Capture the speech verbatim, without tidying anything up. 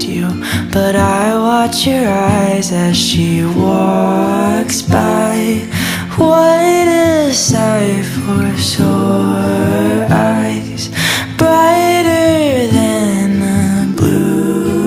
find you, but I watch your eyes as she walks by. What a sight for sore